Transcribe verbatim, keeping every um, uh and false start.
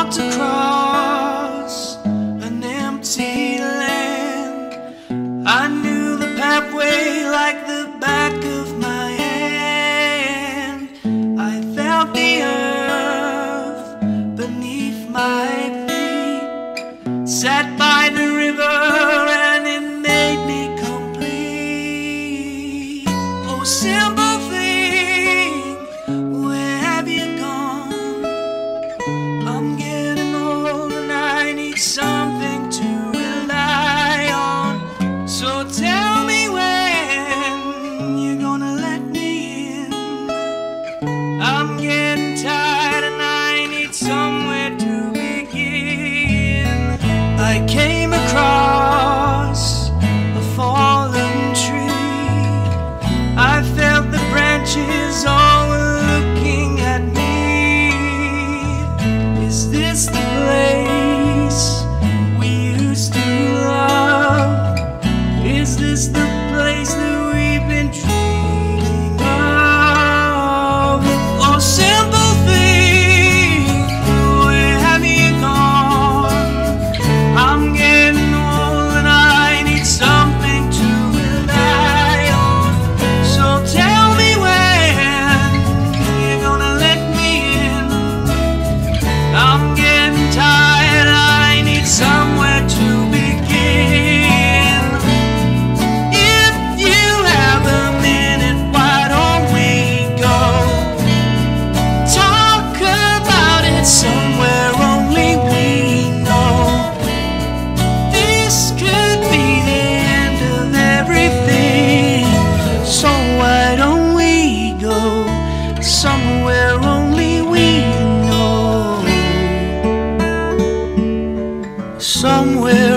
about to cross an empty land. I knew the pathway like the back of my hand. I felt the earth beneath my feet, sat by the river and it made me complete. Oh, simple thing, where have you gone? I'm getting old and I need something to rely on. So tell me when you're gonna let me in. I'm getting tired and I need somewhere to begin. I came across a fallen tree. I felt the branches all looking at me. Is this the place we used to love? Is this the place that we've been dreaming of? Oh, simple thing, where have you gone? I'm getting old and I need something to rely on. So tell me when you're gonna let me in. I'm getting tired, I need somewhere to begin. If you have a minute, why don't we go talk about it somewhere only we know? This could be the end of everything. So why don't we go somewhere only we know? Somewhere